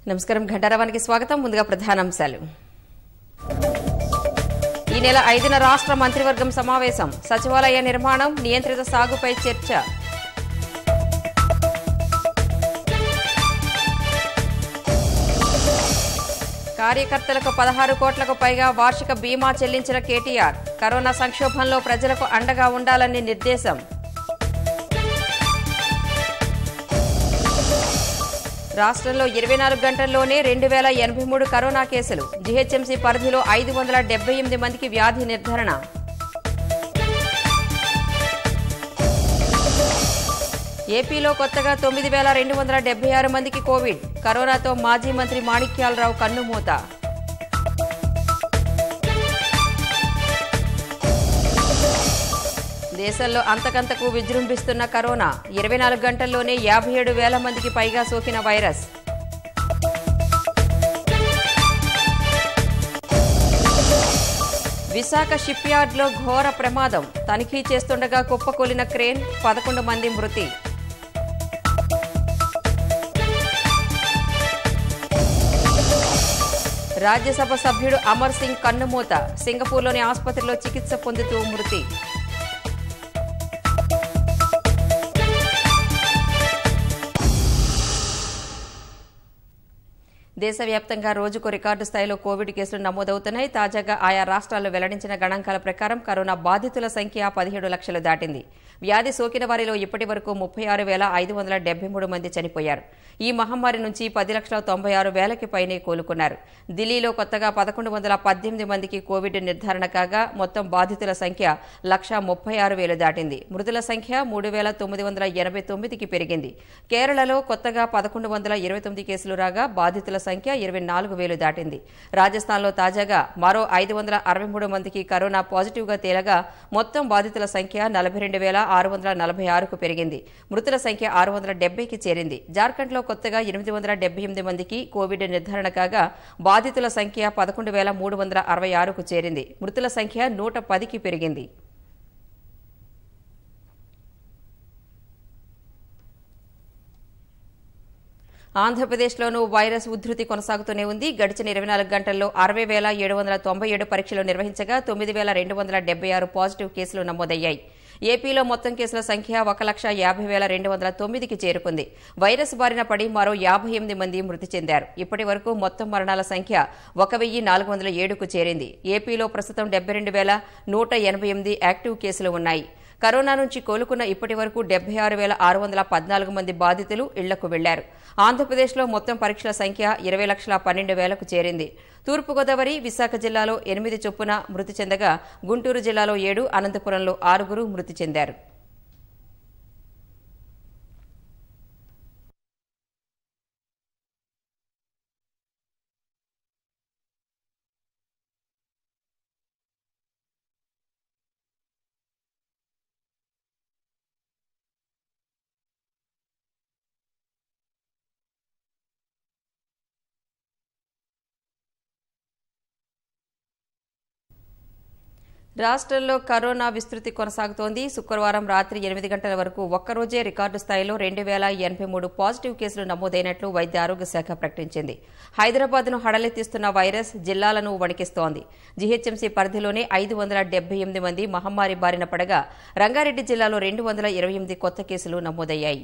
నమస్కారం ఘంటారావానికి స్వాగతం. ముందుగా ప్రధానాంశాలు. ఈ నెల 5న రాష్ట్ర మంత్రివర్గం సమావేశం. సచివాలయ నిర్మాణం, నియంత్రిత సాగుపై చర్చ. కార్యకర్తలకు 16 కోట్లకు పైగా వార్షిక బీమా చెల్లించిన కేటీఆర్. కరోనా సంక్షోభంలో ప్రజలకు అండగా ఉండాలని నిర్దేశం. రాష్ట్రంలో 24 గంటల్లోనే 2083 కరోనా కేసులు. జీహెచ్ఎంసీ పరిధిలో 578 మందికి వ్యాధి నిర్ధారణ. ఏపీలో కొత్తగా 9276 మందికి కోవిడ్. కరోనాతో మాజీ మంత్రి మాణిక్యాలరావు కన్నుమూత. దేశంలో అంతకంతకు విజృంభిస్తున్న కరోనా. 24 గంటల్లోనే 57,000 మందికి పైగా సోకిన వైరస్. విశాఖ షిప్ యార్డ్లో ఘోర ప్రమాదం. తనిఖీ చేస్తుండగా కుప్పకూలిన క్రేన్, 11 మంది మృతి. రాజ్యసభ సభ్యుడు అమర్ సింగ్ కన్నుమూత. సింగపూర్లోని ఆసుపత్రిలో చికిత్స పొందుతూ మృతి. దేశవ్యాప్తంగా రోజుకు రికార్డు స్థాయిలో కోవిడ్ కేసులు నమోదవుతున్నాయి. తాజాగా ఆయా రాష్ట్రాల్లో వెల్లడించిన గణాంకాల ప్రకారం కరోనా బాధితుల సంఖ్య 17 లక్షలు దాటింది. వ్యాధి సోకిన వారిలో ఇప్పటి వరకు 36,573 మంది చనిపోయారు. ఈ మహమ్మారి నుంచి 10,96,000కి పైనే కోలుకున్నారు. ఢిల్లీలో కొత్తగా 1,118 మందికి కోవిడ్ నిర్ధారణ కాగా మొత్తం బాధితుల సంఖ్య 1,36,000 దాటింది. మృతుల సంఖ్య 3,989కి పెరిగింది. కేరళలో కొత్తగా 1,129 కేసులు రాగా బాధితుల సంఖ్య 24,000 దాటింది. రాజస్థాన్లో తాజాగా మరో 563 మందికి కరోనా పాజిటివ్గా తేలగా మొత్తం బాధితుల సంఖ్య 42,646కు పెరిగింది. మృతుల సంఖ్య 670కి చేరింది. జార్ఖండ్లో కొత్తగా 878 మందికి కోవిడ్ నిర్ధారణ కాగా బాధితుల సంఖ్య 11,366కు చేరింది. మృతుల సంఖ్య 110కి పెరిగింది. ఆంధ్రప్రదేశ్లోనూ వైరస్ ఉధృతి కొనసాగుతూనే ఉంది. గడిచిన 24 గంటల్లో 60,797 పరీక్షలు నిర్వహించగా 9,276 పాజిటివ్ కేసులు నమోదయ్యాయి. ఏపీలో మొత్తం కేసుల సంఖ్య 1,50,209కి చేరుకుంది. వైరస్ బారిన పడి మరో 58 మంది మృతి చెందారు. ఇప్పటి వరకు మొత్తం మరణాల సంఖ్య 1,407కు చేరింది. ఏపీలో ప్రస్తుతం 72,188 యాక్టివ్ కేసులు ఉన్నాయి. కరోనా నుంచి కోలుకున్న ఇప్పటి వరకు 76,614 మంది బాధితులు ఇళ్లకు వెళ్లారు. ఆంధ్రప్రదేశ్లో మొత్తం పరీక్షల సంఖ్య 20,12,000కు చేరింది. తూర్పుగోదావరి, విశాఖ జిల్లాలో 8 చొప్పున మృతి చెందగా గుంటూరు జిల్లాలో 7, అనంతపురంలో 6 మృతి చెందారు. రాష్ట్రంలో కరోనా విస్తృతి కొనసాగుతోంది. శుక్రవారం రాత్రి 8 గంటల వరకు ఒక్కరోజే రికార్డు స్థాయిలో 2,083 పాజిటివ్ కేసులు నమోదైనట్లు వైద్య ఆరోగ్య శాఖ ప్రకటించింది. హైదరాబాద్ను హడలెత్తిస్తున్న వైరస్ జిల్లాలను వణికిస్తోంది. జీహెచ్ఎంసీ పరిధిలోనే 578 మంది మహమ్మారి బారిన పడగా రంగారెడ్డి జిల్లాలో 228 కొత్త కేసులు నమోదయ్యాయి.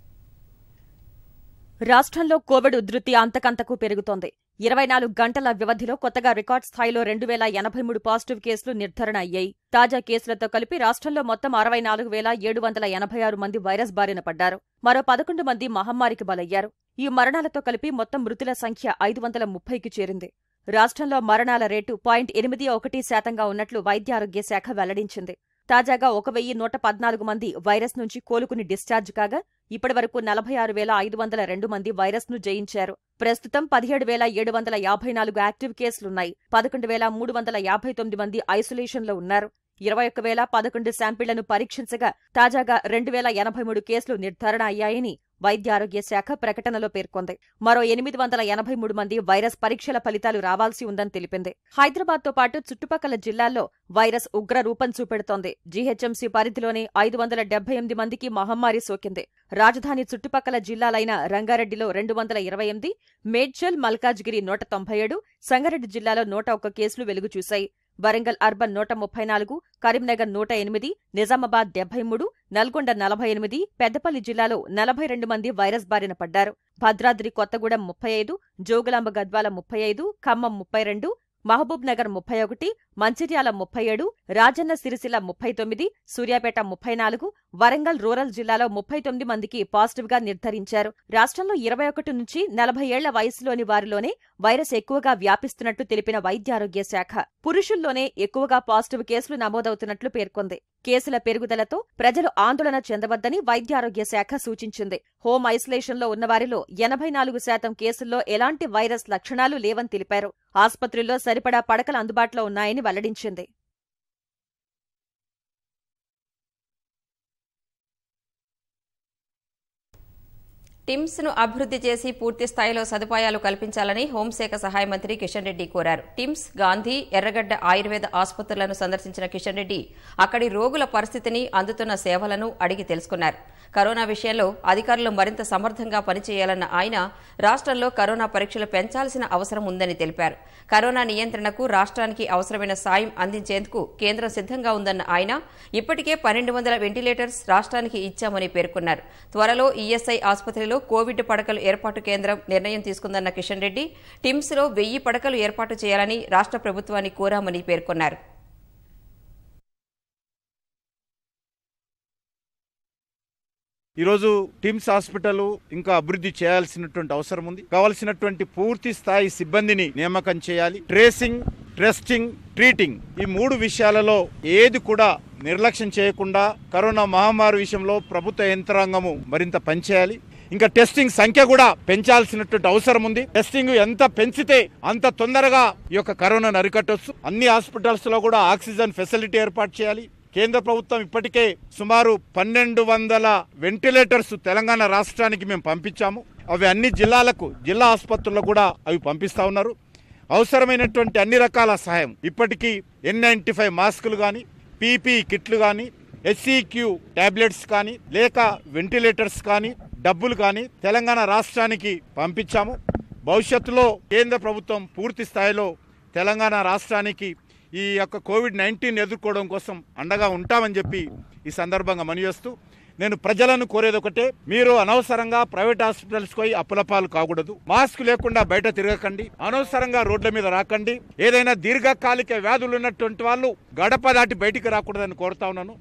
రాష్ట్రంలో కోవిడ్ ఉధృతి అంతకంతకు పెరుగుతోంది. 24 గంటల వ్యవధిలో కొత్తగా రికార్డు స్థాయిలో 2,083 పాజిటివ్ కేసులు నిర్ధారణ అయ్యాయి. తాజా కేసులతో కలిపి రాష్ట్రంలో మొత్తం 64,786 మంది వైరస్ బారిన పడ్డారు. మరో 11 మంది మహమ్మారికి బలయ్యారు. ఈ మరణాలతో కలిపి మొత్తం మృతుల సంఖ్య 530కి చేరింది. రాష్ట్రంలో మరణాల రేటు 0.81% ఉన్నట్లు వైద్యారోగ్య శాఖ వెల్లడించింది. తాజాగా 1,114 మంది వైరస్ నుంచి కోలుకుని డిశ్చార్జ్ కాగా ఇప్పటివరకు 46,502 మంది వైరస్ను జయించారు. ప్రస్తుతం 17,754 యాక్టివ్ కేసులున్నాయి. 11,359 మంది ఐసోలేషన్లో ఉన్నారు. 21,011 శాంపిళ్లను పరీక్షించగా తాజాగా 2,083 కేసులు నిర్ధారణ అయ్యాయని వైద్యారోగ్య శాఖ ప్రకటనలో పేర్కొంది. మరో 883 మంది వైరస్ పరీక్షల ఫలితాలు రావాల్సి ఉందని తెలిపింది. హైదరాబాద్తో పాటు చుట్టుపక్కల జిల్లాల్లో వైరస్ ఉగ్ర రూపం చూపెడుతోంది. జీహెచ్ఎంసీ పరిధిలోని 578 మందికి మహమ్మారి సోకింది. రాజధాని చుట్టుపక్కల జిల్లాలైన రంగారెడ్డిలో 228, మేడ్చల్, మల్కాజ్గిరి 197, సంగారెడ్డి జిల్లాలో 101 కేసులు వెలుగు చూశాయి. వరంగల్ అర్బన్ 134, కరీంనగర్ 108, నిజామాబాద్ 73, నల్గొండ 48, పెద్దపల్లి జిల్లాలో 42 మంది వైరస్ బారిన పడ్డారు. భద్రాద్రి కొత్తగూడెం 35, జోగులాంబ గద్వాల 35, ఖమ్మం 32, మహబూబ్ నగర్ 31, మంచిర్యాల 37, రాజన్న సిరిసిల్ల 39, సూర్యాపేట 34, వరంగల్ రూరల్ జిల్లాలో 39 మందికి పాజిటివ్గా నిర్ధారించారు. రాష్ట్రంలో 21 నుంచి 40 ఏళ్ల వయసులోని వారిలోనే వైరస్ ఎక్కువగా వ్యాపిస్తున్నట్టు తెలిపిన వైద్యారోగ్య శాఖ పురుషుల్లోనే ఎక్కువగా పాజిటివ్ కేసులు నమోదవుతున్నట్లు పేర్కొంది. కేసుల పెరుగుదలతో ప్రజలు ఆందోళన చెందవద్దని వైద్యారోగ్య శాఖ సూచించింది. హోం ఐసోలేషన్లో ఉన్నవారిలో 84% కేసుల్లో ఎలాంటి వైరస్ లక్షణాలు లేవని తెలిపారు. ఆస్పత్రుల్లో సరిపడా పడకలు అందుబాటులో ఉన్నాయని వెల్లడించింది. టిమ్స్ ను అభివృద్ధి చేసి పూర్తి స్థాయిలో సదుపాయాలు కల్పించాలని హోంశాఖ సహాయ మంత్రి కిషన్ రెడ్డి కోరారు. టిమ్స్, గాంధీ, ఎర్రగడ్డ ఆయుర్వేద ఆసుపత్రులను సందర్శించిన కిషన్ రెడ్డి అక్కడి రోగుల పరిస్థితిని, అందుతున్న సేవలను అడిగి తెలుసుకున్నారు. కరోనా విషయంలో అధికారులు మరింత సమర్థంగా పనిచేయాలన్న ఆయన రాష్ట్రంలో కరోనా పరీక్షలు పెంచాల్సిన అవసరం ఉందని తెలిపారు. కరోనా నియంత్రణకు రాష్ట్రానికి అవసరమైన సాయం అందించేందుకు కేంద్రం సిద్ధంగా ఉందన్న ఆయన ఇప్పటికే 1200 వెంటిలేటర్స్ రాష్ట్రానికి ఇచ్చామని పేర్కొన్నారు. త్వరలో ఈఎస్ఐ ఆసుపత్రిలో కోవిడ్ పడకలు ఏర్పాటు కేంద్రం నిర్ణయం తీసుకుందన్న కిషన్ రెడ్డి టిమ్స్ లో 1000 పడకలు ఏర్పాటు చేయాలని రాష్ట్ర ప్రభుత్వాన్ని కోరామని పేర్కొన్నారు. ఈరోజు టిమ్స్ హాస్పిటల్ ఇంకా అభివృద్ధి చేయాల్సినటువంటి అవసరం ఉంది. కావాల్సినటువంటి పూర్తి స్థాయి సిబ్బందిని నియామకం చేయాలి. ట్రేసింగ్, టెస్టింగ్, ట్రీటింగ్ ఈ 3 విషయాలలో ఏది కూడా నిర్లక్ష్యం చేయకుండా కరోనా మహమ్మారి విషయంలో ప్రభుత్వ యంత్రాంగము మరింత పనిచేయాలి. ఇంకా టెస్టింగ్ సంఖ్య కూడా పెంచాల్సినటువంటి అవసరం ఉంది. టెస్టింగ్ ఎంత పెంచితే అంత తొందరగా ఈ యొక్క కరోనాను అరికట్టొచ్చు. అన్ని హాస్పిటల్స్ లో కూడా ఆక్సిజన్ ఫెసిలిటీ ఏర్పాటు చేయాలి. కేంద్ర ప్రభుత్వం ఇప్పటికే సుమారు 1200 వెంటిలేటర్స్ తెలంగాణ రాష్ట్రానికి మేము పంపించాము. అవి అన్ని జిల్లాలకు, జిల్లా ఆసుపత్రులకు కూడా అవి పంపిస్తా ఉన్నారు. అవసరమైనటువంటి అన్ని రకాల సహాయం ఇప్పటికీ N95 మాస్కులు కానీ, పీపీ కిట్లు కానీ, HCQ టాబ్లెట్స్ కానీ, లేక వెంటిలేటర్స్ కానీ, డబ్బులు కానీ తెలంగాణ రాష్ట్రానికి పంపించాము. భవిష్యత్తులో కేంద్ర ప్రభుత్వం పూర్తి స్థాయిలో తెలంగాణ రాష్ట్రానికి ఈ యొక్క కోవిడ్-19 ఎదుర్కోవడం కోసం అండగా ఉంటామని చెప్పి ఈ సందర్భంగా మనవిస్తూ నేను ప్రజలను కోరేది ఒకటే, మీరు అనవసరంగా ప్రైవేట్ హాస్పిటల్స్ పోయి అప్పులపాలు కాకూడదు. మాస్క్ లేకుండా బయట తిరగకండి, అనవసరంగా రోడ్ల మీద రాకండి. ఏదైనా దీర్ఘకాలిక వ్యాధులు ఉన్నటువంటి వాళ్ళు గడప దాటి బయటికి రాకూడదని కోరుతా ఉన్నాను.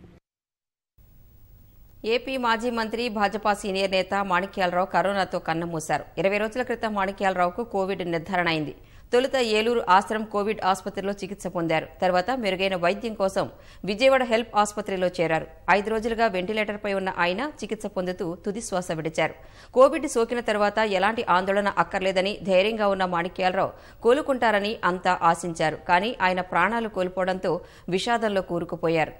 ఏపీ మాజీ మంత్రి, భాజపా సీనియర్ నేత మాణిక్యాలరావు కరోనాతో కన్నుమూశారు. 20 రోజుల క్రితం మాణిక్యాలరావుకు కోవిడ్ నిర్ధారణ అయింది. తొలుత ఏలూరు ఆశ్రమ్ కోవిడ్ ఆసుపత్రిలో చికిత్స పొందారు. తర్వాత మెరుగైన వైద్యం కోసం విజయవాడ హెల్ప్ ఆసుపత్రిలో చేరారు. 5 రోజులుగా వెంటిలేటర్పై ఉన్న ఆయన చికిత్స పొందుతూ తుది శ్వాస విడిచారు. కోవిడ్ సోకిన తర్వాత ఎలాంటి ఆందోళన అక్కర్లేదని ధైర్యంగా ఉన్న మాణిక్యాలరావు కోలుకుంటారని అంతా ఆశించారు. కానీ ఆయన ప్రాణాలు కోల్పోవడంతో విషాదంలో కూరుకుపోయారు.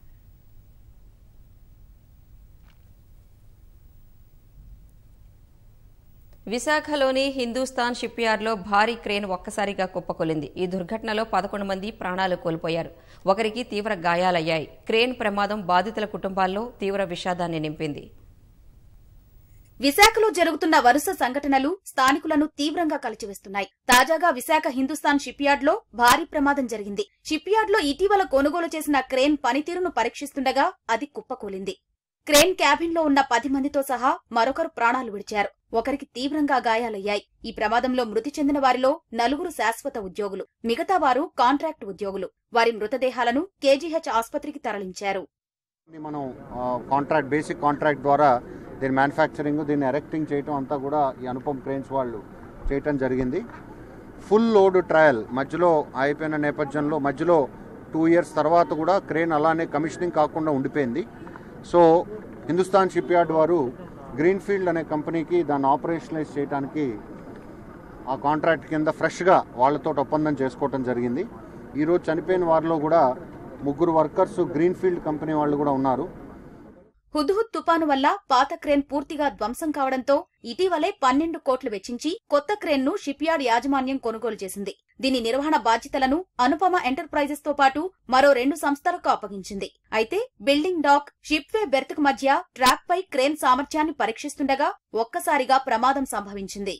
విశాఖలోని హిందూస్థాన్ షిప్ యార్డ్లో భారీ క్రేన్ ఒక్కసారిగా కుప్పకొలింది. ఈ దుర్ఘటనలో 11 మంది ప్రాణాలు కోల్పోయారు. ఒకరికి తీవ్ర గాయాలయ్యాయి. క్రేన్ ప్రమాదం బాధితుల కుటుంబాల్లో తీవ్ర విషాదాన్ని నింపింది. విశాఖలో జరుగుతున్న వరుస సంఘటనలు స్థానికులను తీవ్రంగా కలిచివేస్తున్నాయి. తాజాగా విశాఖ హిందూస్థాన్ షిప్ యార్డ్లో భారీ ప్రమాదం జరిగింది. షిప్ యార్డ్లో ఇటీవల కొనుగోలు చేసిన క్రేన్ పనితీరును పరీక్షిస్తుండగా అది కుప్పకూలింది. క్రేన్ క్యాబిన్లో ఉన్న 10 మందితో సహా మరొకరు ప్రాణాలు విడిచారు. ఒకరికి తీవ్రంగా గాయాలయ్యాయి. ఈ ప్రమాదంలో మృతి చెందిన వారిలో 4 శాశ్వత ఉద్యోగులు, మిగతా వారు కాంట్రాక్ట్ ఉద్యోగులు. వారి మృతదేహాలను కేజీహెచ్ ఆసుపత్రికి తరలించారు. మనం బేసిక్ కాంట్రాక్ట్ ద్వారా దీని మ్యానుఫ్యాక్చరింగ్, దీన్ని ఎరెక్టింగ్ చేయటం అంతా కూడా ఈ అనుపమ్ క్రేన్స్ వాళ్ళు చేయటం జరిగింది. ఫుల్ లోడ్ ట్రయల్ మధ్యలో అయిపోయిన నేపథ్యంలో మధ్యలో 2 years తర్వాత కూడా క్రేన్ అలానే కమిషనింగ్ కాకుండా ఉండిపోయింది. సో హిందూస్థాన్ షిప్ యార్డ్ వారు గ్రీన్ఫీల్డ్ అనే కంపెనీకి దాన్ని ఆపరేషనలైజ్ చేయడానికి ఆ కాంట్రాక్ట్ కింద ఫ్రెష్గా వాళ్ళతో ఒప్పందం చేసుకోవటం జరిగింది. ఈరోజు చనిపోయిన వారిలో కూడా 3 వర్కర్స్ గ్రీన్ఫీల్డ్ కంపెనీ వాళ్ళు కూడా ఉన్నారు. హుద్హుద్ తుపాను వల్ల పాత క్రేన్ పూర్తిగా ధ్వంసం కావడంతో ఇటీవలే 12 కోట్లు వెచ్చించి కొత్త క్రేన్ ను షిప్ యార్డ్ యాజమాన్యం కొనుగోలు చేసింది. దీని నిర్వహణ బాధ్యతలను అనుపమ ఎంటర్ప్రైజెస్ తో పాటు మరో 2 సంస్థలకు అప్పగించింది. అయితే building dock, ship way berth కు మధ్య ట్రాక్ పై క్రేన్ సామర్థ్యాన్ని పరీక్షిస్తుండగా ఒక్కసారిగా ప్రమాదం సంభవించింది.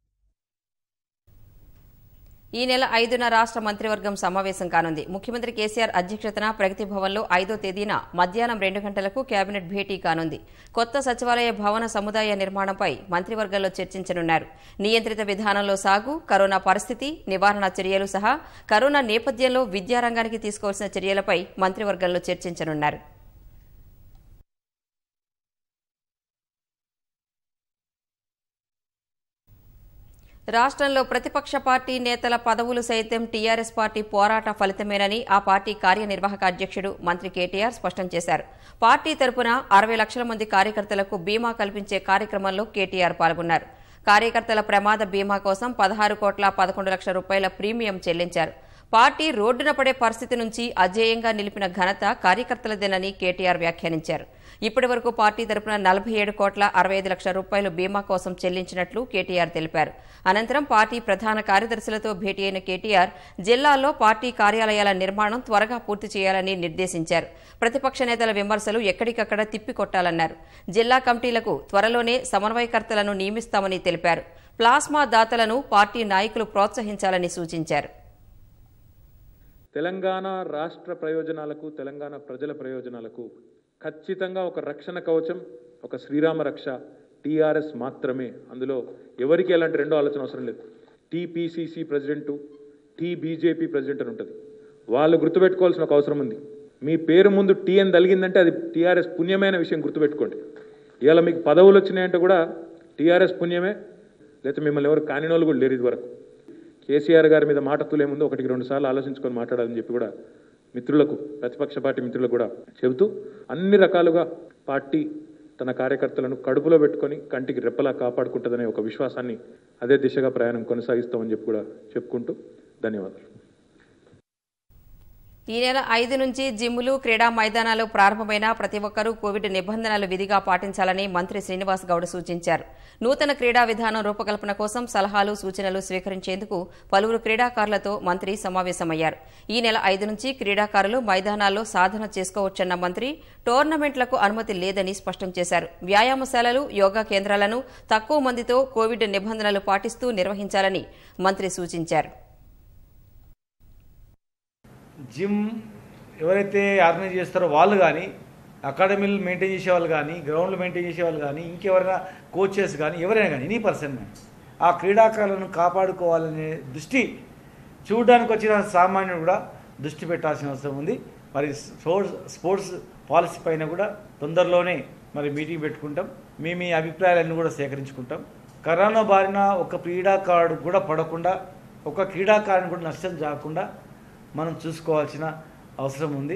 ఈ నెల 5న రాష్ట్ర మంత్రివర్గం సమావేశం కానుంది. ముఖ్యమంత్రి కేసీఆర్ అధ్యక్షతన ప్రగతి భవన్లో 5వ తేదీన మధ్యాహ్నం 2 గంటలకు కేబినెట్ భేటీ కానుంది. కొత్త సచివాలయ భవన సముదాయ నిర్మాణంపై మంత్రివర్గంలో చర్చించనున్నారు. నియంత్రిత విధానంలో సాగు, కరోనా పరిస్థితి, నివారణ చర్యలు సహా కరోనా నేపథ్యంలో విద్యారంగానికి తీసుకోవాల్సిన చర్యలపై మంత్రివర్గంలో చర్చించనున్నారు. రాష్ట్రంలో ప్రతిపక్ష పార్టీ నేతల పదవులు సైతం టీఆర్ఎస్ పార్టీ పోరాట ఫలితమేనని ఆ పార్టీ కార్యనిర్వాహక అధ్యక్షుడు మంత్రి కేటీఆర్ స్పష్టం చేశారు. పార్టీ తరపున 60 లక్షల మంది కార్యకర్తలకు బీమా కల్పించే కార్యక్రమంలో కేటీఆర్ పాల్గొన్నారు. కార్యకర్తల ప్రమాద బీమా కోసం 16,11,00,000 రూపాయల ప్రీమియం చెల్లించారు. పార్టీ రోడ్డున పడే పరిస్థితి నుంచి అజేయంగా నిలిపిన ఘనత కార్యకర్తలదేనని కేటీఆర్ వ్యాఖ్యానించారు. ఇప్పటి వరకు పార్టీ తరపున 47,65,00,000 రూపాయలు బీమా కోసం చెల్లించినట్లు కేటీఆర్ తెలిపారు. అనంతరం పార్టీ ప్రధాన కార్యదర్శులతో భేటీ అయిన కేటీఆర్ జిల్లాల్లో పార్టీ కార్యాలయాల నిర్మాణం త్వరగా పూర్తి చేయాలని నిర్దేశించారు. ప్రతిపక్ష నేతల విమర్శలు ఎక్కడికక్కడ తిప్పికొట్టాలన్నారు. జిల్లా కమిటీలకు త్వరలోనే సమన్వయకర్తలను నియమిస్తామని తెలిపారు. ప్లాస్మా దాతలను పార్టీ నాయకులు ప్రోత్సహించాలని సూచించారు. తెలంగాణ రాష్ట్ర ప్రయోజనాలకు, తెలంగాణ ప్రజల ప్రయోజనాలకు ఖచ్చితంగా ఒక రక్షణ కవచం, ఒక శ్రీరామ రక్ష టీఆర్ఎస్ మాత్రమే. అందులో ఎవరికి ఎలాంటి రెండో ఆలోచన అవసరం లేదు. టీపీసీసీ ప్రెసిడెంటు, టీబీజేపీ ప్రెసిడెంట్ అని ఉంటుంది. వాళ్ళు గుర్తుపెట్టుకోవాల్సిన ఒక అవసరం ఉంది. మీ పేరు ముందు టీ అని తలిగిందంటే అది టీఆర్ఎస్ పుణ్యమైన విషయం గుర్తుపెట్టుకోండి. ఇవాళ మీకు పదవులు వచ్చినాయంటే కూడా టీఆర్ఎస్ పుణ్యమే, లేకపోతే మిమ్మల్ని ఎవరు కానినోళ్ళు కూడా లేరు. ఇది వరకు కేసీఆర్ గారి మీద మాట తులే ముందు 1-2 సార్లు ఆలోచించుకొని మాట్లాడాలని చెప్పి కూడా మిత్రులకు, ప్రతిపక్ష పార్టీ మిత్రులకు కూడా చెబుతూ అన్ని రకాలుగా పార్టీ తన కార్యకర్తలను కడుపులో పెట్టుకొని కంటికి రెప్పలా కాపాడుకుంటుందనే ఒక విశ్వాసాన్ని, అదే దిశగా ప్రయాణం కొనసాగిస్తామని చెప్పి కూడా చెప్పుకుంటూ ధన్యవాదాలు. ఈ నెల 5 నుంచి జిమ్లు, క్రీడా మైదానాలు ప్రారంభమైన ప్రతి ఒక్కరూ కోవిడ్ నిబంధనలు విధిగా పాటించాలని మంత్రి శ్రీనివాస్ గౌడ్ సూచించారు. నూతన క్రీడా విధానం రూపకల్పన కోసం సలహాలు, సూచనలు స్వీకరించేందుకు పలువురు క్రీడాకారులతో మంత్రి సమావేశమయ్యారు. ఈ నెల 5 నుంచి క్రీడాకారులు మైదానాల్లో సాధన చేసుకోవచ్చన్న మంత్రి టోర్నమెంట్లకు అనుమతి లేదని స్పష్టం చేశారు. వ్యాయామశాలలు, యోగా కేంద్రాలను తక్కువ మందితో కోవిడ్ నిబంధనలు పాటిస్తూ నిర్వహించాలని మంత్రి సూచించారు. జిమ్ ఎవరైతే ఆర్గనైజ్ చేస్తారో వాళ్ళు కానీ, అకాడమీలు మెయింటైన్ చేసేవాళ్ళు కానీ, గ్రౌండ్లు మెయింటైన్ చేసేవాళ్ళు కానీ, ఇంకెవరైనా కోచెస్ కానీ, ఎవరైనా కానీ, ఎనీ పర్సన్ కానీ ఆ క్రీడాకారులను కాపాడుకోవాలనే దృష్టి చూడడానికి వచ్చిన సామాన్యుడు కూడా దృష్టి పెట్టాల్సిన అవసరం ఉంది. మరి స్పోర్ట్స్ పాలసీ పైన కూడా తొందరలోనే మరి మీటింగ్ పెట్టుకుంటాం. మీ అభిప్రాయాలన్నీ కూడా సేకరించుకుంటాం. కరోనా బారిన ఒక క్రీడాకారుడు కూడా పడకుండా, ఒక క్రీడాకారుని కూడా నష్టం రాకుండా మనం చూసుకోవాల్సిన అవసరం ఉంది.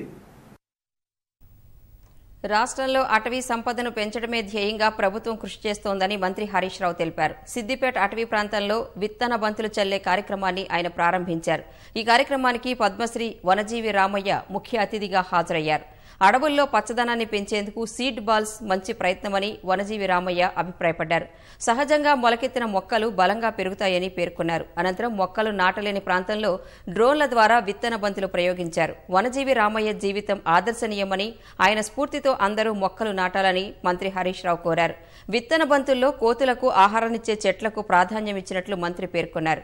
రాష్ట్రంలో అటవీ సంపదను పెంచడమే ధ్యేయంగా ప్రభుత్వం కృషి చేస్తోందని మంత్రి హరీష్ రావు తెలిపారు. సిద్దిపేట అటవీ ప్రాంతంలో విత్తన బంతులు చల్లే కార్యక్రమాన్ని ఆయన ప్రారంభించారు. ఈ కార్యక్రమానికి పద్మశ్రీ వనజీవి రామయ్య ముఖ్య అతిథిగా హాజరయ్యారు. అడవుల్లో పచ్చదనాన్ని పెంచేందుకు సీడ్ బాల్స్ మంచి ప్రయత్నమని వనజీవి రామయ్య అభిప్రాయపడ్డారు. సహజంగా మొలకెత్తిన మొక్కలు బలంగా పెరుగుతాయని పేర్కొన్నారు. అనంతరం మొక్కలు నాటలేని ప్రాంతంలో డ్రోన్ల ద్వారా విత్తన బంతులు ప్రయోగించారు. వనజీవి రామయ్య జీవితం ఆదర్శనీయమని, ఆయన స్ఫూర్తితో అందరూ మొక్కలు నాటాలని మంత్రి హరీష్ రావు కోరారు. విత్తన బంతుల్లో కోతులకు ఆహారాన్నిచ్చే చెట్లకు ప్రాధాన్యమిచ్చినట్లు మంత్రి పేర్కొన్నారు.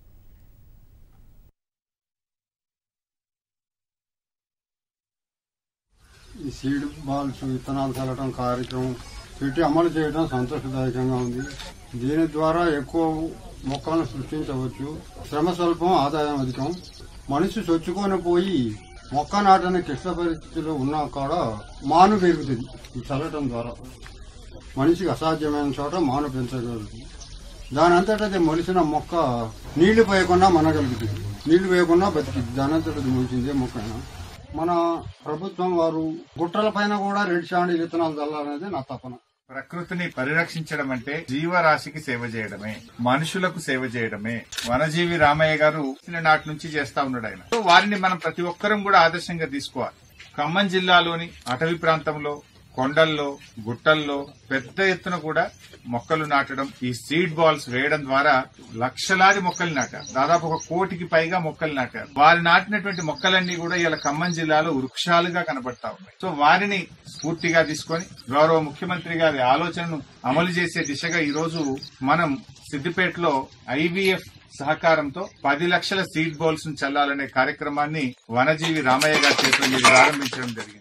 ఈ సీడ్ బాల్స్ విత్తనాలు చల్లడం కార్యక్రమం పెట్టి అమలు చేయడం సంతోషదాయకంగా ఉంది. దీని ద్వారా ఎక్కువ మొక్కలను సృష్టించవచ్చు. శ్రమ స్వల్పం, ఆదాయం అధికం. మనిషి చొచ్చుకొని పోయి మొక్క నాటని క్లిష్ట పరిస్థితుల్లో ఉన్నా కూడా మాను పెరుగుతుంది. ఈ చల్లటం ద్వారా మనిషికి అసాధ్యమైన చోట మాను పెంచగలుగుతుంది. దాని అంతటా మొలిసిన మొక్క నీళ్లు పోయకుండా మనగలుగుతుంది, నీళ్లు పోయకుండా బతికింది. దాని అంతటా మొలిచిందే మొక్క. మన ప్రభుత్వం వారు గుట్టల పైన కూడా రెడ్ శాండ్ విత్తనాలు చల్లాలనేది నా తపన. ప్రకృతిని పరిరక్షించడం అంటే జీవరాశికి సేవ చేయడమే, మనుషులకు సేవ చేయడమే. వనజీవి రామయ్య గారు నాటి నుంచి చేస్తా ఉన్నాడు ఆయన. వారిని మనం ప్రతి ఒక్కరం కూడా ఆదర్శంగా తీసుకోవాలి. ఖమ్మం జిల్లాలోని అటవీ ప్రాంతంలో కొండల్లో, గుట్టల్లో పెద్ద ఎత్తున కూడా మొక్కలు నాటడం, ఈ సీడ్ బాల్స్ వేయడం ద్వారా లక్షలాది మొక్కలు నాటారు. దాదాపు 1 కోటికి పైగా మొక్కలు నాటారు. వారు నాటినటువంటి మొక్కలన్నీ కూడా ఇలా ఖమ్మం జిల్లాలో వృక్షాలుగా కనబడతా ఉన్నాయి. సో వారిని స్ఫూర్తిగా తీసుకొని గౌరవ ముఖ్యమంత్రి గారి ఆలోచనను అమలు చేసే దిశగా ఈ రోజు మనం సిద్దిపేటలో IVF సహకారంతో 10 లక్షల సీడ్ బాల్స్ ను చల్లాలనే కార్యక్రమాన్ని వనజీవి రామయ్య గారి చేతుల మీద ప్రారంభించడం జరిగింది.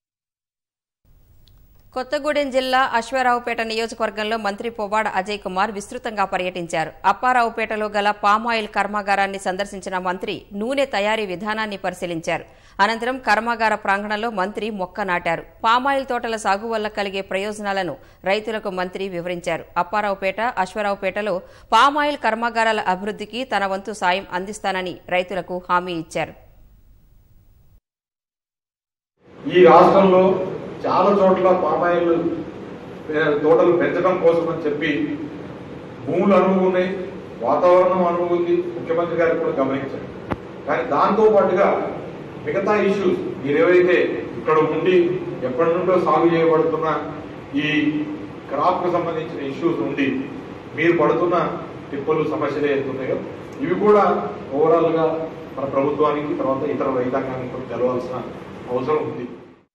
కొత్తగూడెం జిల్లా అశ్వారావుపేట నియోజకవర్గంలో మంత్రి పొవ్వాడ అజయ్ కుమార్ విస్తృతంగా పర్యటించారు. అప్పారావుపేటలో గల పామాయిల్ కర్మాగారాన్ని సందర్శించిన మంత్రి నూనె తయారీ విధానాన్ని పరిశీలించారు. అనంతరం కర్మాగార ప్రాంగణంలో మంత్రి మొక్క నాటారు. పామాయిల్ తోటల సాగు వల్ల కలిగే ప్రయోజనాలను రైతులకు మంత్రి వివరించారు. అప్పారావుపేట, అశ్వారావుపేటలో పామాయిల్ కర్మాగారాల అభివృద్ధికి తన వంతు సాయం అందిస్తానని రైతులకు హామీ ఇచ్చారు. ఈ రాష్ట్రంలో చాలా చోట్ల పామాయిల్ తోటలు పెంచడం కోసం అని చెప్పి భూములు అనువు ఉన్నాయి, వాతావరణం అనువు ఉంది, ముఖ్యమంత్రి గారు కూడా గమనించారు. కానీ దాంతో పాటుగా మిగతా ఇష్యూస్ మీరేవైతే ఇక్కడ ఉండి ఎప్పటి నుండో సాగు చేయబడుతున్న ఈ క్రాప్ కు సంబంధించిన ఇష్యూస్ ఉండి మీరు పడుతున్న తిప్పలు సమస్యలు ఏతున్నాయో ఇవి కూడా ఓవరాల్ గా మన ప్రభుత్వానికి తర్వాత ఇతర రైతాంగానికి కూడా తెలవాల్సిన అవసరం ఉంది.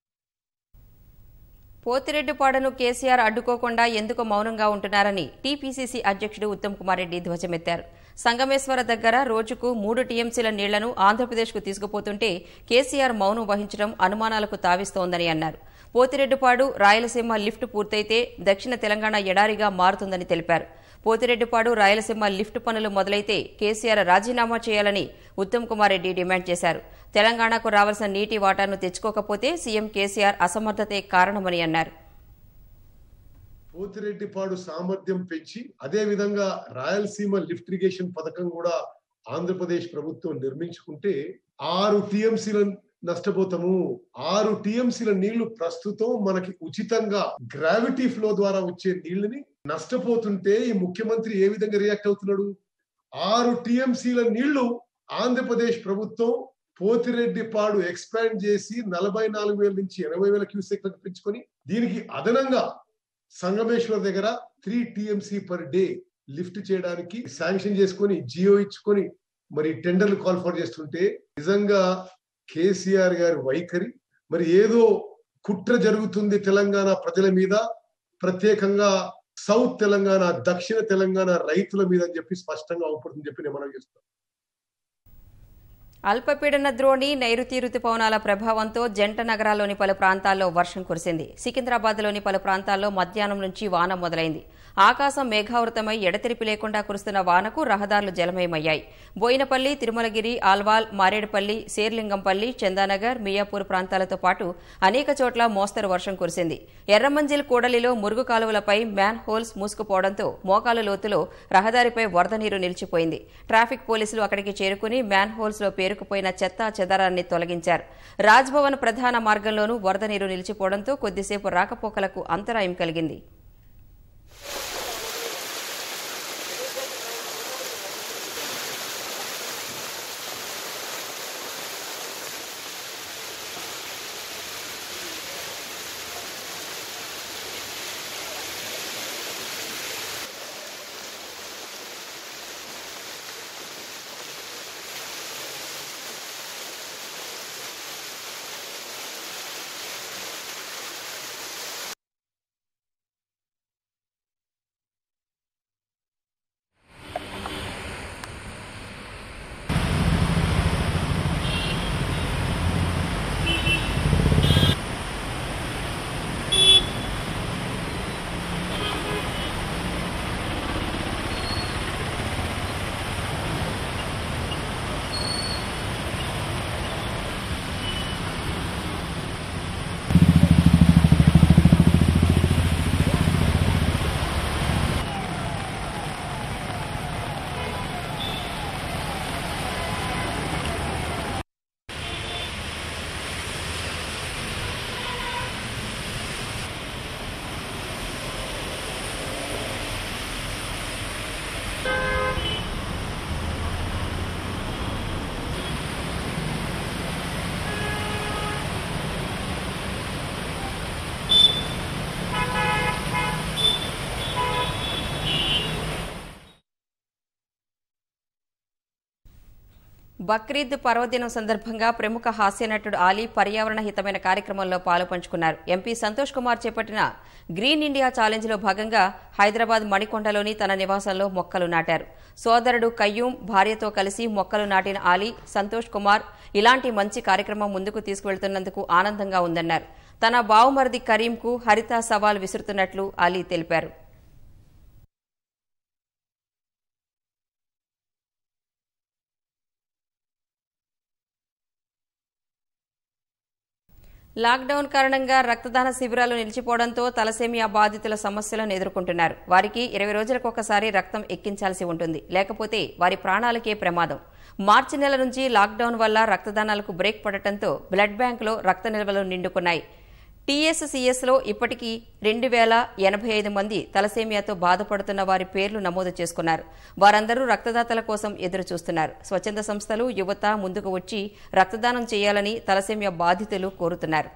పోతిరెడ్డిపాడును కేసీఆర్ అడ్డుకోకుండా ఎందుకు మౌనంగా ఉంటున్నారని టీపీసీసీ అధ్యక్షుడు ఉత్తమ్ కుమార్ రెడ్డి ధ్వజమెత్తారు. సంగమేశ్వర దగ్గర రోజుకు 3 టీఎంసీల నీళ్లను ఆంధ్రప్రదేశ్కు తీసుకుపోతుంటే కేసీఆర్ మౌనం వహించడం అనుమానాలకు తావిస్తోందని అన్నారు. పోతిరెడ్డిపాడు రాయలసీమ లిఫ్ట్ పూర్తయితే దక్షిణ తెలంగాణ ఎడారిగా మారుతుందని తెలిపారు. పోతిరెడ్డిపాడు రాయలసీమ లిఫ్ట్ పనులు మొదలైతే కేసీఆర్ రాజీనామా చేయాలని ఉత్తమ్ కుమార్ రెడ్డి డిమాండ్ చేశారు. తెలంగాణకు రావాల్సిన నీటి వాటాను తెచ్చుకోకపోతే సీఎం కేసీఆర్ అసమర్థతే కారణమని అన్నారు. పోతిరెడ్డిపాడు సామర్థ్యం పెంచి అదే విధంగా రాయలసీమ లిఫ్ట్ ఇరిగేషన్ పథకం కూడా ఆంధ్రప్రదేశ్ ప్రభుత్వం నిర్మించుకుంటే 6 టీఎంసీల నష్టపోతాము. 6 టీఎంసీల నీళ్లు ప్రస్తుతం మనకి ఉచితంగా గ్రావిటీ ఫ్లో ద్వారా వచ్చే నీళ్లని నష్టపోతుంటే ఈ ముఖ్యమంత్రి ఏ విధంగా రియాక్ట్ అవుతున్నాడు? 6 టీఎంసీల నీళ్లు ఆంధ్రప్రదేశ్ ప్రభుత్వం పోతిరెడ్డిపాడు ఎక్స్పాండ్ చేసి 44,000 నుంచి 80,000 క్యూసెక్లకు పెంచుకొని దీనికి అదనంగా సంగమేశ్వర్ దగ్గర 3 టీఎంసీ పర్ డే లిఫ్ట్ చేయడానికి శాంక్షన్ చేసుకొని జియో ఇచ్చుకొని మరి టెండర్లు కాల్ ఫర్ చేస్తుంటే నిజంగా కేసీఆర్ గారి వైఖరి మరి ఏదో కుట్ర జరుగుతుంది తెలంగాణ ప్రజల మీద, ప్రత్యేకంగా సౌత్ తెలంగాణ, దక్షిణ తెలంగాణ రైతుల మీద అని చెప్పి స్పష్టంగా అవుపడుతుందని చెప్పి నేను మనం చేస్తాను. అల్పపీడన ద్రోణి, నైరుతి రుతుపవనాల ప్రభావంతో జంట నగరాల్లోని పలు ప్రాంతాల్లో వర్షం కురిసింది. సికింద్రాబాద్లోని పలు ప్రాంతాల్లో మధ్యాహ్నం నుంచి వాన మొదలైంది. ఆకాశం మేఘావృతమై ఎడతెరిపి లేకుండా కురుస్తున్న వానకు రహదారులు జలమయమయ్యాయి. బోయినపల్లి, తిరుమలగిరి, ఆల్వాల్, మారేడుపల్లి, శేర్లింగంపల్లి, చందానగర్, మియాపూర్ ప్రాంతాలతో పాటు అనేక చోట్ల మోస్తరు వర్షం కురిసింది. ఎర్రమంజిల్ కూడలిలో మురుగు కాలువలపై మ్యాన్ హోల్స్ మూసుకుపోవడంతో మోకాలు లోతులో రహదారిపై వరద నీరు నిలిచిపోయింది. ట్రాఫిక్ పోలీసులు అక్కడికి చేరుకుని మ్యాన్ హోల్స్ లో పేరుకుపోయిన చెత్తా చెదారాన్ని తొలగించారు. రాజ్భవన్ ప్రధాన మార్గంలోనూ వరద నీరు నిలిచిపోవడంతో కొద్దిసేపు రాకపోకలకు అంతరాయం కలిగింది. బక్రీద్ పర్వదినం సందర్భంగా ప్రముఖ హాస్య నటుడు ఆలీ పర్యావరణ హితమైన కార్యక్రమంలో పాలుపంచుకున్నారు. ఎంపీ సంతోష్ కుమార్ చేపట్టిన గ్రీన్ ఇండియా ఛాలెంజ్ లో భాగంగా హైదరాబాద్ మణికొండలోని తన నివాసంలో మొక్కలు నాటారు. సోదరుడు కయ్యూం భార్యతో కలిసి మొక్కలు నాటిన ఆలీ సంతోష్ కుమార్ ఇలాంటి మంచి కార్యక్రమం ముందుకు తీసుకువెళ్తున్నందుకు ఆనందంగా ఉందన్నారు. తన బావుమరిది కరీంకు హరిత సవాల్ విసురుతున్నట్లు ఆలీ తెలిపారు. లాక్డౌన్ కారణంగా రక్తదాన శిబిరాలు నిలిచిపోవడంతో తలసేమియా బాధితుల సమస్యలను ఎదుర్కొంటున్నారు. వారికి 20 రోజులకు ఒకసారి రక్తం ఎక్కించాల్సి ఉంటుంది. లేకపోతే వారి ప్రాణాలకే ప్రమాదం. మార్చి నెల నుంచి లాక్డౌన్ వల్ల రక్తదానాలకు బ్రేక్ పడటంతో బ్లడ్ బ్యాంకులో రక్త నిల్వలు నిండుకున్నాయి. టీఎస్సీఎస్లో ఇప్పటికీ 2085 మంది తలసేమియాతో బాధపడుతున్న వారి పేర్లు నమోదు చేసుకున్నారు. వారందరూ రక్తదాతల కోసం ఎదురు చూస్తున్నారు. స్వచ్ఛంద సంస్థలు, యువత ముందుకు వచ్చి రక్తదానం చేయాలని తలసేమియా బాధితులు కోరుతున్నారు.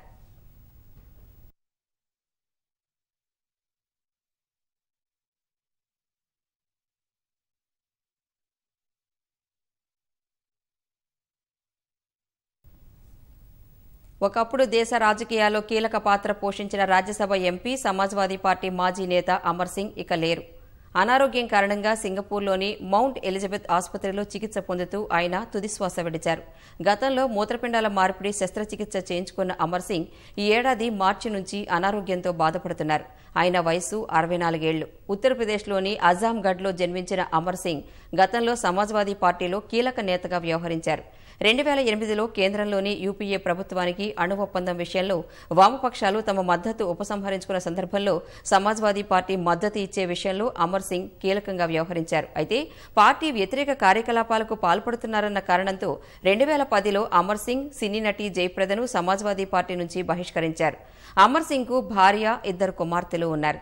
ఒకప్పుడు దేశ రాజకీయాల్లో కీలక పాత్ర పోషించిన రాజ్యసభ ఎంపీ, సమాజ్వాదీ పార్టీ మాజీ నేత అమర్ సింగ్ ఇక లేరు. అనారోగ్యం కారణంగా సింగపూర్లోని మౌంట్ ఎలిజబెత్ ఆసుపత్రిలో చికిత్స పొందుతూ ఆయన తుదిశ్వాస విడిచారు. గతంలో మూత్రపిండాల మార్పిడి శస్త్రచికిత్స చేయించుకున్న అమర్ సింగ్ ఈ ఏడాది మార్చి నుంచి అనారోగ్యంతో బాధపడుతున్నారు. ఆయన వయసు 64 ఏళ్లు. ఉత్తరప్రదేశ్లోని అజాంగఢ్లో జన్మించిన అమర్ సింగ్ గతంలో సమాజ్వాదీ పార్టీలో కీలక నేతగా వ్యవహరించారు. 2008లో కేంద్రంలోని యూపీఏ ప్రభుత్వానికి అణు ఒప్పందం విషయంలో వామపక్షాలు తమ మద్దతు ఉపసంహరించుకున్న సందర్భంలో సమాజ్వాదీ పార్టీ మద్దతు ఇచ్చే విషయంలో అమర్ సింగ్ కీలకంగా వ్యవహరించారు. అయితే పార్టీ వ్యతిరేక కార్యకలాపాలకు పాల్పడుతున్నారన్న కారణంతో 2010లో అమర్ సింగ్ సినీ నటి జయప్రదను సమాజ్వాదీ పార్టీ నుంచి బహిష్కరించారు. అమర్ సింగ్ కు భార్య, 2 కుమార్తెలు ఉన్నారు.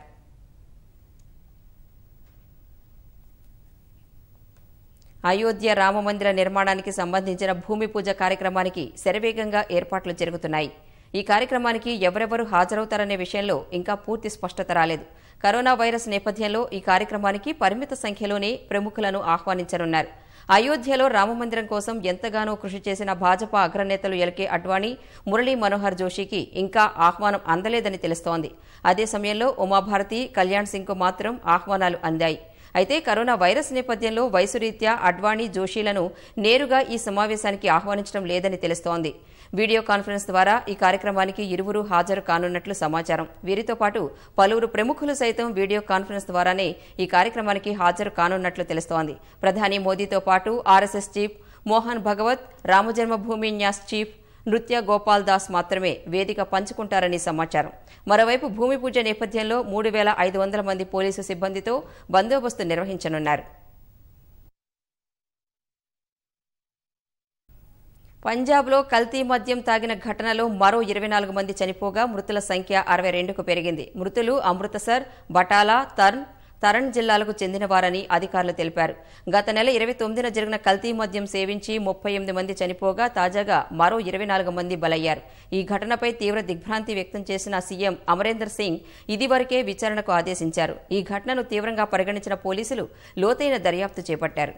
అయోధ్య రామమందిర నిర్మాణానికి సంబంధించిన భూమి పూజ కార్యక్రమానికి శరవేగంగా ఏర్పాట్లు జరుగుతున్నాయి. ఈ కార్యక్రమానికి ఎవరెవరు హాజరవుతారనే విషయంలో ఇంకా పూర్తి స్పష్టత రాలేదు. కరోనా వైరస్ నేపథ్యంలో ఈ కార్యక్రమానికి పరిమిత సంఖ్యలోనే ప్రముఖులను ఆహ్వానించనున్నారు. అయోధ్యలో రామమందిరం కోసం ఎంతగానో కృషి చేసిన భాజపా అగ్రనేతలు ఎల్కే అడ్వాణీ, మురళీ మనోహర్ జోషికి ఇంకా ఆహ్వానం అందలేదని తెలుస్తోంది. అదే సమయంలో ఉమాభారతి, కళ్యాణ్ సింగ్కు మాత్రం ఆహ్వానాలు అందాయి. అయితే కరోనా వైరస్ నేపథ్యంలో వయసురీత్యా అడ్వాణీ, జోషిలను నేరుగా ఈ సమావేశానికి ఆహ్వానించడం లేదని తెలుస్తోంది. వీడియో కాన్ఫరెన్స్ ద్వారా ఈ కార్యక్రమానికి ఇరువురు హాజరు కానున్నట్లు సమాచారం. వీరితో పాటు పలువురు ప్రముఖులు సైతం వీడియో కాన్ఫరెన్స్ ద్వారానే ఈ కార్యక్రమానికి హాజరు కానున్నట్లు తెలుస్తోంది. ప్రధాని మోదీతో పాటు RSS chief Mohan Bhagwat, Ramjanmabhoomi Nyas chief Nritya Gopal Das మాత్రమే వేదిక పంచుకుంటారని సమాచారం. మరోవైపు భూమి పూజ నేపథ్యంలో 3500 మంది పోలీసు సిబ్బందితో బందోబస్తు నిర్వహించనున్నారు. పంజాబ్లో కల్తీ మద్యం తాగిన ఘటనలో మరో 24 మంది చనిపోగా మృతుల సంఖ్య 62కు పెరిగింది. మృతులు అమృతసర్, బటాలా, తరణ్ జిల్లాలకు చెందినవారని అధికారులు తెలిపారు. గత నెల 29న జరిగిన కల్తీ మద్యం సేవించి 38 మంది చనిపోగా తాజాగా మరో 24 మంది బలయ్యారు. ఈ ఘటనపై తీవ్ర దిగ్భ్రాంతి వ్యక్తం చేసిన సీఎం అమరేందర్ సింగ్ ఇదివరకే విచారణకు ఆదేశించారు. ఈ ఘటనను తీవ్రంగా పరిగణించిన పోలీసులు లోతైన దర్యాప్తు చేపట్టారు.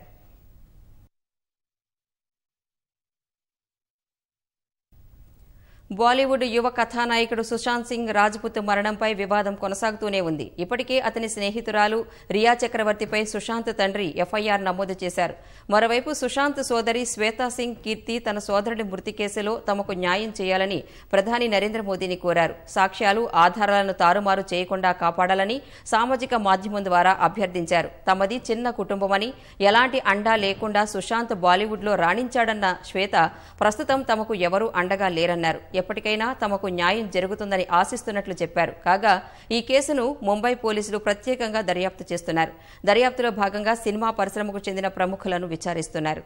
బాలీవుడ్ యువ కథానాయకుడు సుశాంత్ సింగ్ రాజ్పుత్ మరణంపై వివాదం కొనసాగుతూనే ఉంది. ఇప్పటికే అతని స్నేహితురాలు రియా చక్రవర్తిపై సుశాంత్ తండ్రి ఎఫ్ఐఆర్ నమోదు చేశారు. మరోవైపు సుశాంత్ సోదరి శ్వేతా సింగ్ కీర్తి తన సోదరుడి మృతి కేసులో తమకు న్యాయం చేయాలని ప్రధాని నరేంద్ర మోదీని కోరారు. సాక్ష్యాలు, ఆధారాలను తారుమారు చేయకుండా కాపాడాలని సామాజిక మాధ్యమం ద్వారా అభ్యర్థించారు. తమది చిన్న కుటుంబమని, ఎలాంటి అండా లేకుండా సుశాంత్ బాలీవుడ్లో రాణించాడన్న శ్వేత ప్రస్తుతం తమకు ఎవరూ అండగా లేరన్నారు. ఎప్పటికైనా తమకు న్యాయం జరుగుతుందని ఆశిస్తున్నట్లు చెప్పారు. కాగా ఈ కేసును ముంబై పోలీసులు ప్రత్యేకంగా దర్యాప్తు చేస్తున్నారు. దర్యాప్తులో భాగంగా సినిమా పరిశ్రమకు చెందిన ప్రముఖులను విచారిస్తున్నారు.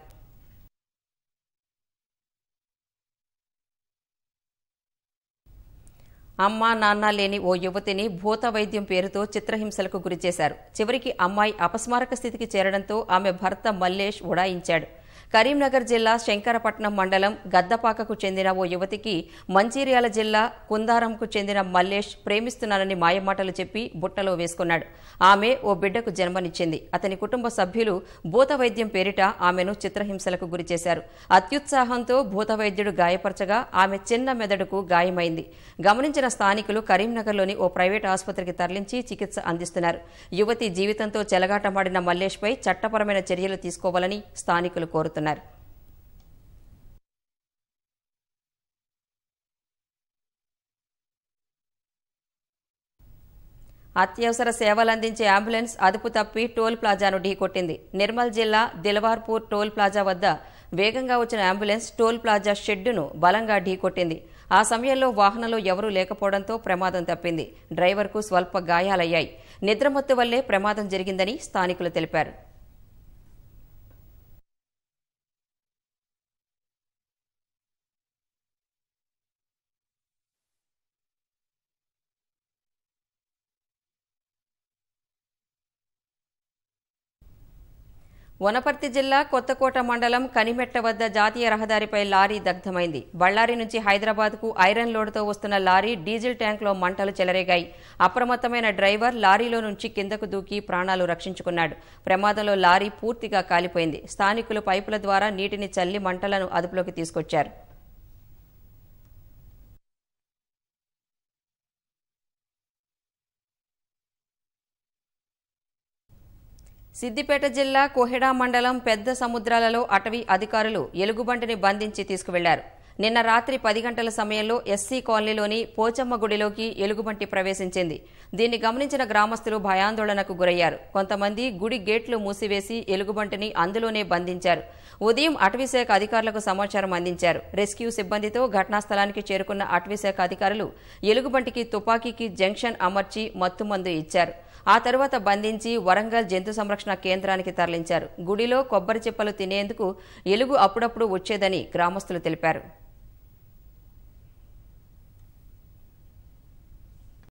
అమ్మా, నాన్న లేని ఓ యువతిని భూత వైద్యం పేరుతో చిత్రహింసలకు గురిచేశారు. చివరికి అమ్మాయి అపస్మారక స్థితికి చేరడంతో ఆమె భర్త మల్లేష్ ఉడాయించాడు. కరీంనగర్ జిల్లా శంకరపట్నం మండలం గద్దపాకకు చెందిన ఓ యువతికి మంచిర్యాల జిల్లా కుందారంకు చెందిన మల్లేష్ ప్రేమిస్తున్నానని మాయమాటలు చెప్పి బుట్టలో వేసుకున్నాడు. ఆమె ఓ బిడ్డకు జన్మనిచ్చింది. అతని కుటుంబ సభ్యులు భూతవైద్యం పేరిట ఆమెను చిత్రహింసలకు గురిచేశారు. అత్యుత్సాహంతో భూతవైద్యుడు గాయపరచగా ఆమె చిన్న మెదడుకు గాయమైంది. గమనించిన స్థానికులు కరీంనగర్లోని ఓ ప్రైవేట్ ఆసుపత్రికి తరలించి చికిత్స అందిస్తున్నారు. యువతి జీవితంతో చెలగాటమాడిన మల్లేష్పై చట్టపరమైన చర్యలు తీసుకోవాలని స్థానికులు కోరుతున్నారు. అత్యవసర సేవలందించే అంబులెన్స్ అదుపు తప్పి టోల్ ప్లాజాను ఢీకొట్టింది. నిర్మల్ జిల్లా దిల్వార్పూర్ టోల్ ప్లాజా వద్ద వేగంగా వచ్చిన అంబులెన్స్ టోల్ ప్లాజా షెడ్డును బలంగా ఢీకొట్టింది. ఆ సమయంలో వాహనంలో ఎవరూ లేకపోవడంతో ప్రమాదం తప్పింది. డ్రైవర్కు స్వల్ప గాయాలయ్యాయి. నిద్రమత్తు వల్లే ప్రమాదం జరిగిందని స్థానికులు తెలిపారు. వనపర్తి జిల్లా కొత్తకోట మండలం కనిమెట్ట వద్ద జాతీయ రహదారిపై లారీ దగ్ధమైంది. బళ్లారి నుంచి హైదరాబాద్కు ఐరన్ లోడ్తో వస్తున్న లారీ డీజిల్ ట్యాంక్లో మంటలు చెలరేగాయి. అప్రమత్తమైన డ్రైవర్ లారీలో నుంచి కిందకు దూకి ప్రాణాలు రక్షించుకున్నాడు. ప్రమాదంలో లారీ పూర్తిగా కాలిపోయింది. స్థానికులు పైపుల ద్వారా నీటిని చల్లి మంటలను అదుపులోకి తీసుకొచ్చారు. సిద్దిపేట జిల్లా కోహెడా మండలం పెద్ద సముద్రాలలో అటవీ అధికారులు ఎలుగుబంటిని బంధించి తీసుకువెళ్లారు. నిన్న రాత్రి 10 గంటల సమయంలో ఎస్సీ కాలనీలోని పోచమ్మ గుడిలోకి ఎలుగుబంటి ప్రవేశించింది. దీన్ని గమనించిన గ్రామస్తులు భయాందోళనకు గురయ్యారు. కొంతమంది గుడి గేట్లు మూసివేసి ఎలుగుబంటిని అందులోనే బంధించారు. ఉదయం అటవీశాఖ అధికారులకు సమాచారం అందించారు. రెస్క్యూ సిబ్బందితో ఘటనా స్థలానికి చేరుకున్న అటవీశాఖ అధికారులు ఎలుగుబంటికి తుపాకీకి జంక్షన్ అమర్చి మత్తుమందు ఇచ్చారు. ఆ తర్వాత బంధించి వరంగల్ జంతు సంరక్షణ కేంద్రానికి తరలించారు. గుడిలో కొబ్బరి చిప్పలు తినేందుకు ఎలుగు అప్పుడప్పుడు వచ్చేదని గ్రామస్తులు తెలిపారు.